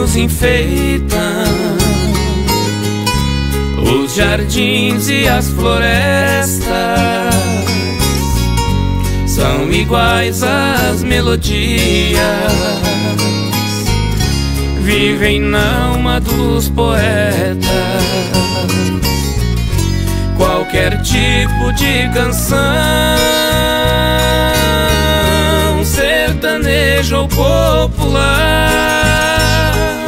nos enfeitam, os jardins e as florestas são iguais às melodias, vivem na alma dos poetas. Qualquer tipo de canção, sertanejo ou popular,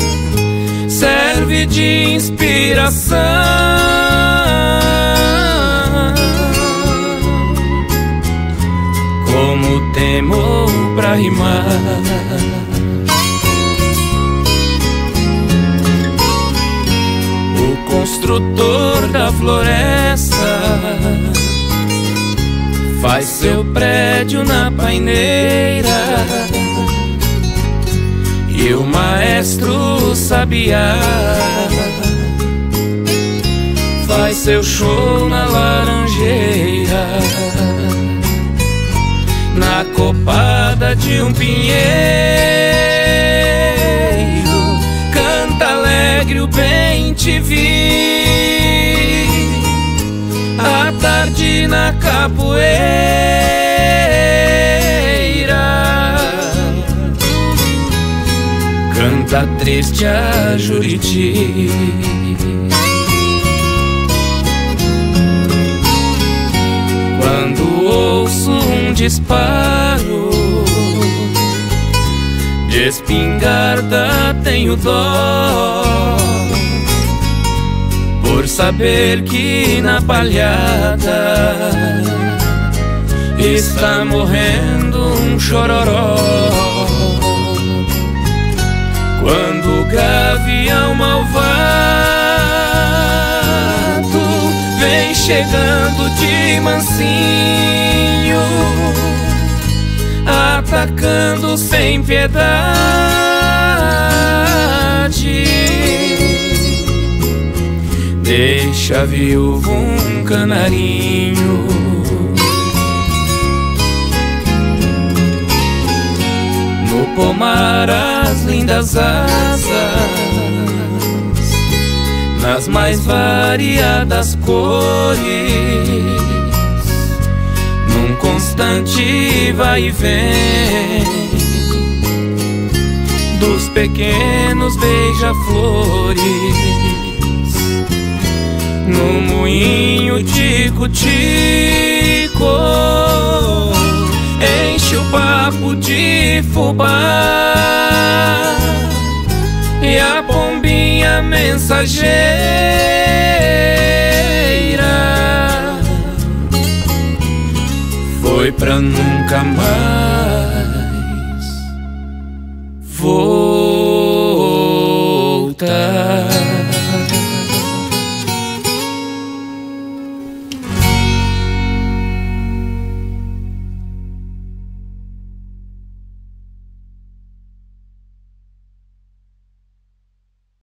serve de inspiração, como tema pra rimar. O construtor da floresta faz seu prédio na paineira, e o maestro sabiá faz seu show na laranjeira, na copada de um pinheiro. Canta alegre o bem te vi, à tarde na capoeira, canta triste a Juriti. Quando ouço um disparo de espingarda, tenho dó, por saber que na palhada está morrendo um chororó. Quando o gavião malvado vem chegando de mansinho, atacando sem piedade, deixa viúvo um canarinho. No pomar as lindas asas, nas mais variadas cores, num constante vai e vem dos pequenos beija-flores. No moinho tico-tico enche o papo de fubá, e a pombinha mensageira foi pra nunca mais voltar.